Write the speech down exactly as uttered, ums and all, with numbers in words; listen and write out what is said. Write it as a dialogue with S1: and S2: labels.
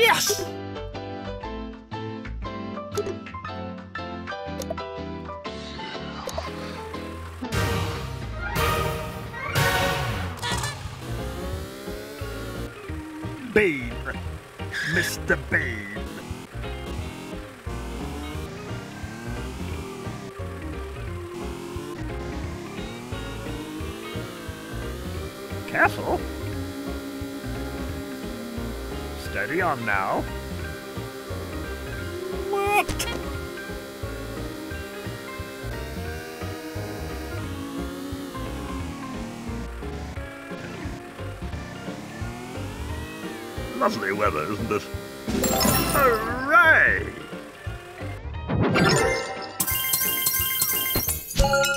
S1: Yes! Bane. Mister Bane. Careful. Steady on now. What? Lovely weather, isn't it? Hooray!